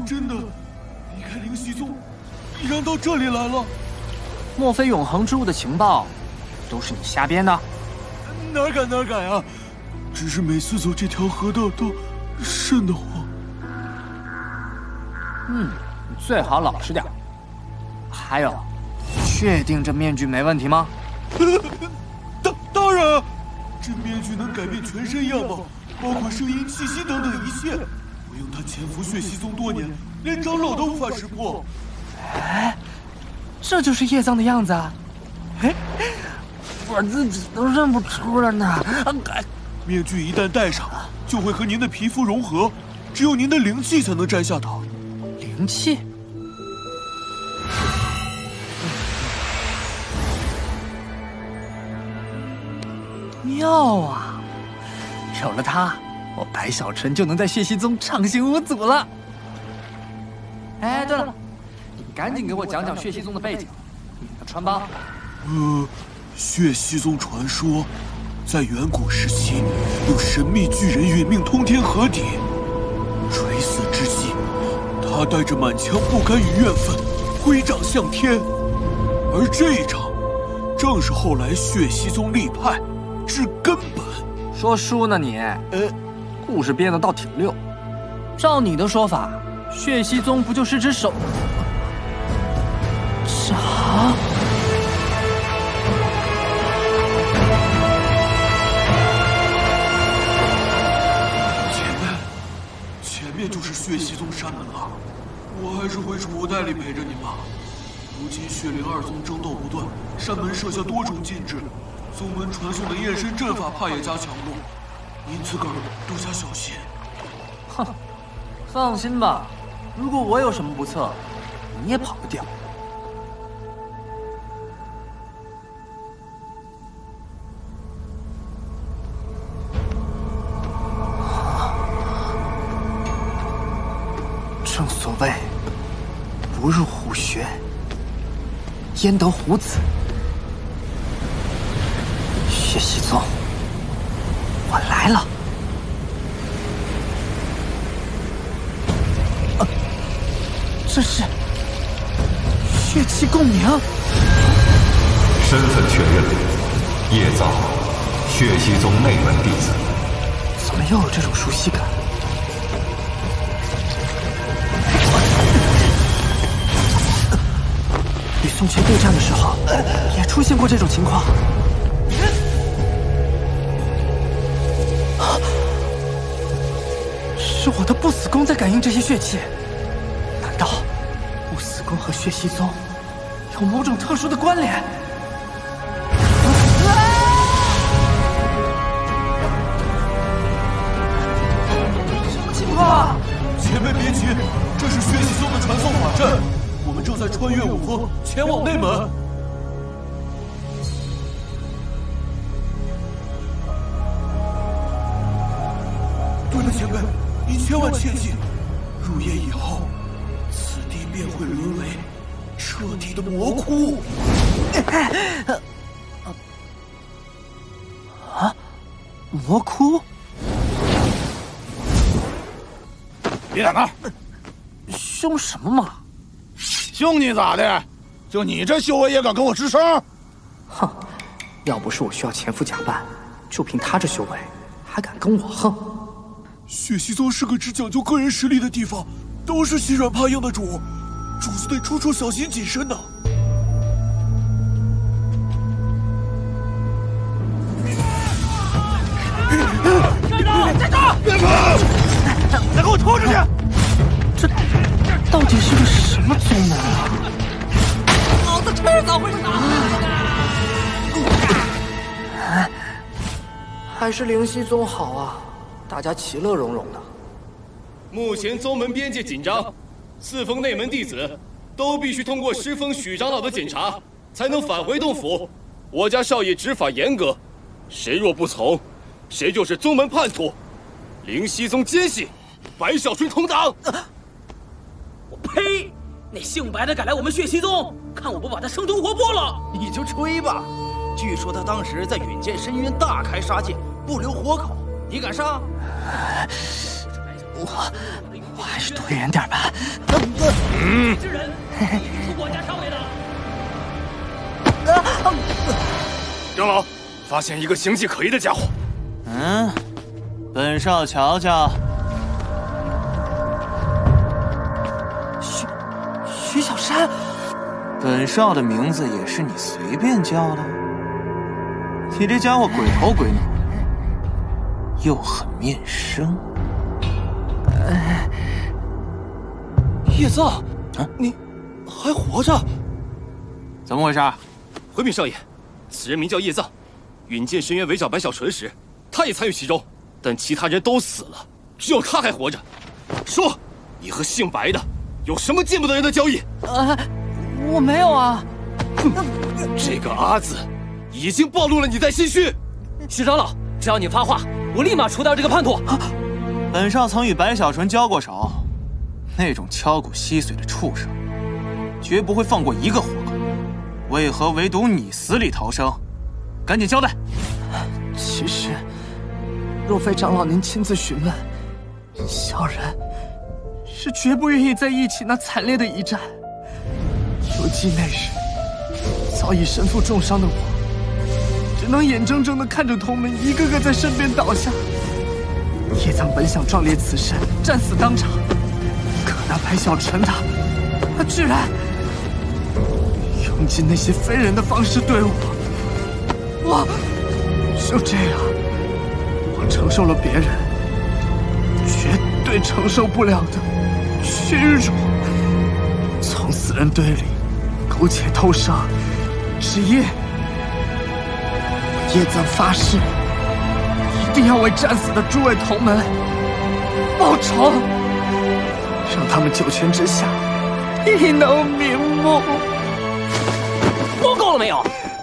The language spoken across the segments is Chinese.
真的离开灵犀宗，毅然到这里来了？ 莫非永恒之物的情报都是你瞎编的？ 哪敢啊！只是每次走这条河道都瘆得慌。 你最好老实点。还有，确定这面具没问题吗？ 当然，这面具能改变全身样貌，包括声音、气息等等一切。我用它潜伏血溪宗多年，连长老都无法识破。 哎，这就是叶藏的样子啊！哎，我自己都认不出了呢。 面具一旦戴上，就会和您的皮肤融合，只有您的灵气才能摘下它。 灵气？妙啊！有了它，我白小纯就能在血溪宗畅行无阻了。哎，对了，你赶紧给我讲讲血溪宗的背景，你的穿帮。 血溪宗传说，在远古时期，有神秘巨人殒命通天河底，垂死之际，他带着满腔不甘与怨愤，挥掌向天。而这一掌，正是后来血溪宗立派治根本。 说书呢你？故事编得倒挺溜。照你的说法，血溪宗不就是只手掌？ 前面就是血溪宗山门了，我还是回储物袋里陪着你吧。如今血灵二宗争斗不断，山门设下多重禁制，宗门传送的验身阵法怕也加强了，您自个儿多加小心。 哼，放心吧，如果我有什么不测，你也跑不掉。正所谓，不入虎穴，焉得虎子。血溪宗，我来了！这是血气共鸣。 身份确认，叶藏，血溪宗内门弟子。 怎么又有这种熟悉感？与宋乾对战的时候，也出现过这种情况。是我的不死宫在感应这些血气。难道不死宫和血溪宗有某种特殊的关联？什么情况？ 前辈别急，这是血溪宗的传送法阵，我们正在穿越五峰，前往内门。对了，前辈，您千万切记，入夜以后，此地便会沦为彻底的魔窟。 魔窟？ 别挡道！ 凶什么嘛？ 凶你咋的？就你这修为也敢跟我吱声？ 哼，要不是我需要前夫假扮，就凭他这修为，还敢跟我横？ 血溪宗是个只讲究个人实力的地方，都是欺软怕硬的主，主子得处处小心谨慎呢。 站住！别跑！再给我拖出去！ 这到底是个什么宗门啊？ 老子迟早会打你的！还是灵犀宗好啊，大家其乐融融的。 目前宗门边界紧张，4峰内门弟子都必须通过师峰许长老的检查，才能返回洞府。我家少爷执法严格，谁若不从，谁就是宗门叛徒。灵犀宗奸细，白小纯同党。 我呸！那姓白的敢来我们血溪宗，看我不把他生吞活剥了！ 你就吹吧，据说他当时在远见深渊大开杀戒，不留活口，你敢杀？ 我还是躲远点吧。 之人，你是我家少爷的。 长老，发现一个形迹可疑的家伙。 本少瞧瞧。 徐小山， 本少的名字也是你随便叫的？你这家伙鬼头鬼脑，又很面生。 叶藏，你还活着？ 怎么回事？ 回禀少爷，此人名叫叶藏，允剑深渊围剿白小纯时，他也参与其中，但其他人都死了，只有他还活着。说，你和姓白的有什么见不得人的交易？ 我没有啊。 这个阿字已经暴露了你在心虚。 徐长老，只要你发话，我立马除掉这个叛徒。 本少曾与白小纯交过手，那种敲骨吸髓的畜生，绝不会放过一个活口。为何唯独你死里逃生？赶紧交代！ 其实，若非长老您亲自询问，小人是绝不愿意再忆起那惨烈的一战。犹记那日，早已身负重伤的我，只能眼睁睁地看着同门一个个在身边倒下。叶藏本想壮烈此身，战死当场，可那白小纯他居然用尽那些非人的方式对我就这样，我承受了别人绝对承受不了的屈辱，从死人堆里苟且偷生，只因我叶藏发誓，一定要为战死的诸位同门报仇，让他们九泉之下亦能瞑目。 摸够了没有？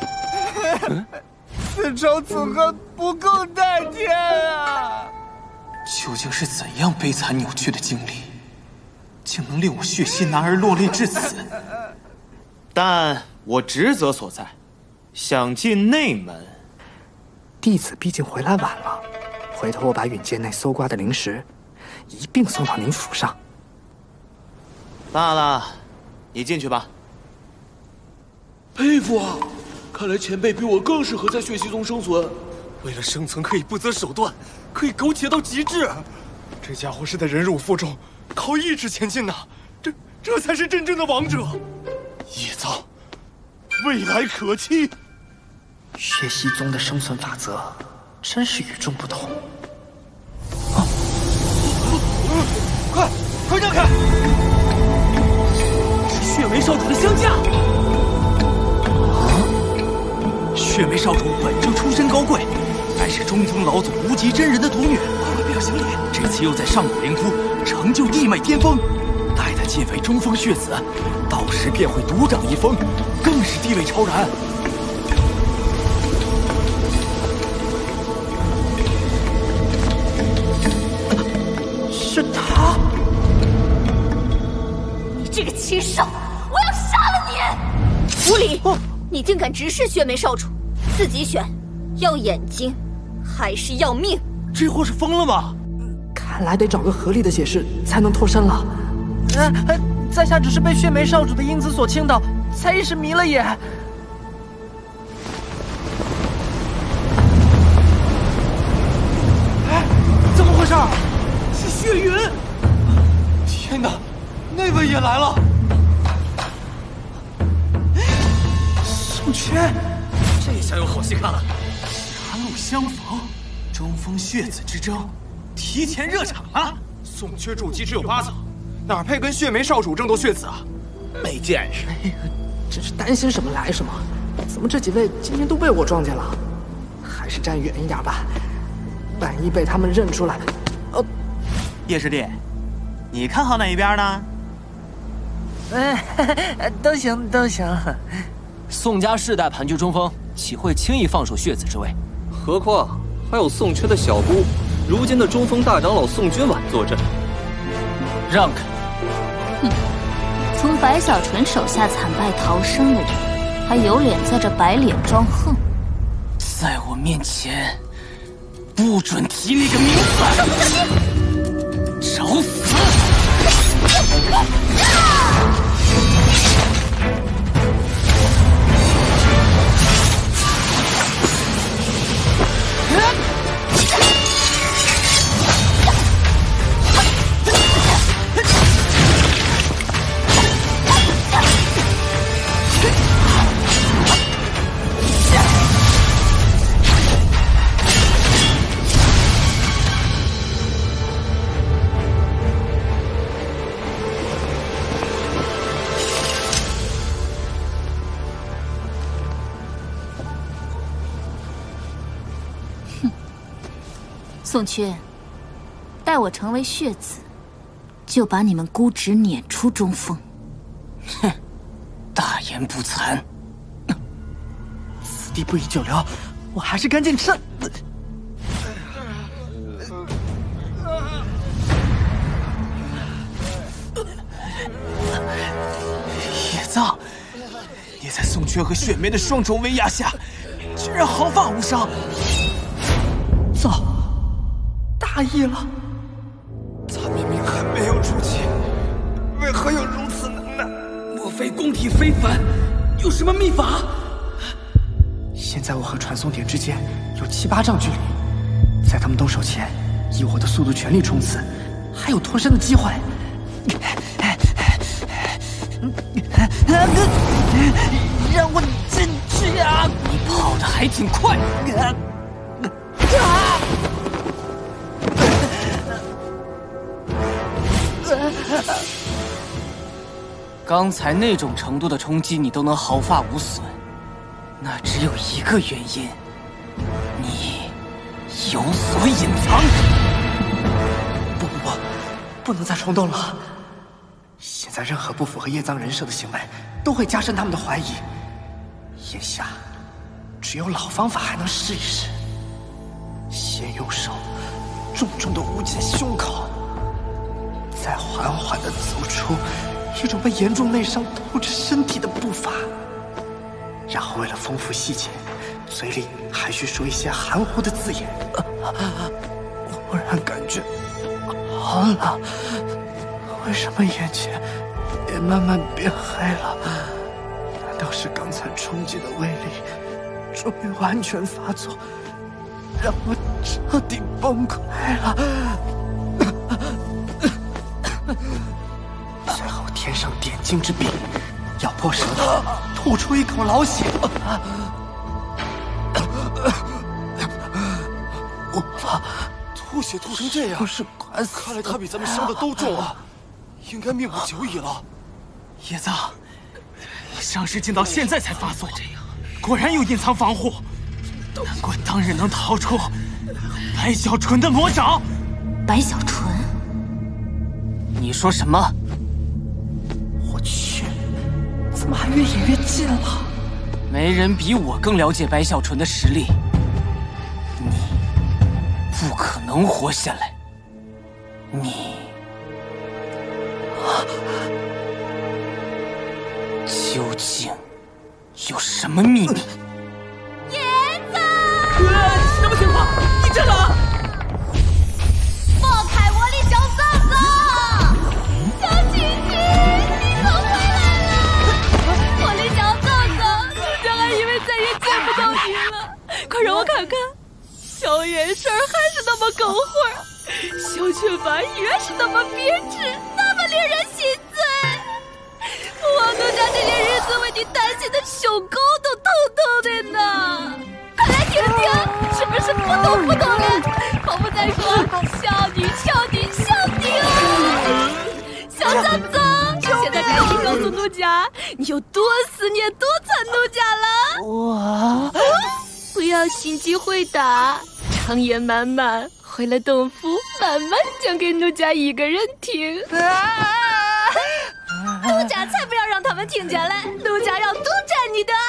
此仇此恨不共戴天啊！ 究竟是怎样悲惨扭曲的经历，竟能令我血溪男儿落泪至此？但我职责所在，想进内门。 弟子毕竟回来晚了，回头我把允界内搜刮的灵石一并送到您府上。 罢了，你进去吧。 佩服啊！看来前辈比我更适合在血溪宗生存。 为了生存，可以不择手段，可以苟且到极致。这家伙是在忍辱负重，靠意志前进呐！这才是真正的王者。叶藏，未来可期。 血溪宗的生存法则真是与众不同。 快让开！ 是血梅少主的香架。 血梅少主本就出身高贵，乃是中宗老祖无极真人的独女。快不要行礼！这次又在上古灵窟成就一脉巅峰，待他晋为中锋血子，到时便会独掌一峰，更是地位超然。 是他！ 你这个禽兽，我要杀了你！无礼！你竟敢直视血梅少主，自己选，要眼睛还是要命？ 这货是疯了吗？ 看来得找个合理的解释才能脱身了。在下只是被血梅少主的英姿所倾倒，才一时迷了眼。怎么回事？ 是血云！ 天哪，那位也来了！ 宋缺， 这下有好戏看了。 狭路相逢，中锋血子之争提前热场了。 宋缺筑基只有8层，哪配跟血梅少主争夺血子啊？没见识！ 真是担心什么来什么。怎么这几位今天都被我撞见了？还是站远一点吧，万一被他们认出来。 叶师弟，你看好哪一边呢？ 都行都行。 宋家世代盘踞中锋，岂会轻易放手血子之位？何况还有宋缺的小姑，如今的中锋大长老宋君婉坐镇。让开！ 哼，从白小纯手下惨败逃生的人，还有脸在这摆脸装横？ 在我面前，不准提那个名字！找死！ 宋缺，待我成为血子，就把你们姑侄撵出中锋。 哼，大言不惭！此地不宜久留，我还是赶紧撤。 野藏，你在宋缺和雪梅的双重威压下，居然毫发无伤。 早大意了。 他明明还没有出气，为何有如此能耐？ 莫非宫体非凡，有什么秘法？ 现在我和传送点之间有7、8丈距离，在他们动手前，以我的速度全力冲刺，还有脱身的机会。让我进去啊！ 你跑得还挺快。刚才那种程度的冲击你都能毫发无损，那只有一个原因，你有所隐藏。 不能再冲动了。现在任何不符合叶藏人设的行为，都会加深他们的怀疑。眼下，只有老方法还能试一试。先用手重重地捂紧胸口，再缓缓地走出一种被严重内伤透着身体的步伐，然后为了丰富细节，嘴里还需说一些含糊的字眼。忽然感觉好冷，为什么眼前也慢慢变黑了？难道是刚才冲击的威力终于完全发作，让我彻底崩溃了？最后添上点睛之笔，咬破舌头，吐出一口老血。 吐血吐成这样， 是快死！ 看来他比咱们伤的都重啊，应该命不久矣了。 叶藏， 伤势竟到现在才发作，果然有隐藏防护，难怪当日能逃出白小纯的魔爪。 白小纯， 你说什么？ 我去，怎么还越演越近了？ 没人比我更了解白小纯的实力，你不可能活下来。你究竟有什么秘密？ 叶藏， 什么情况？你这个！ 放开我的小嫂子！小琪琪，你可回来了！我的小嫂子，奴家还以为再也见不到你了。快让我看看，小眼神还是那么狗混，小雀斑也是那么别致，那么令人心醉。我奴家这些日子为你担心的胸口都痛痛的呢。快来听听，是不是不懂了？我不再说孝女啊！小嫂子，现在赶紧告诉奴家，你有多思念多惨奴家了。 我不要心急回答，长夜漫漫，回了洞府慢慢讲给奴家一个人听。奴家才不要让他们听见嘞！奴家要独占你的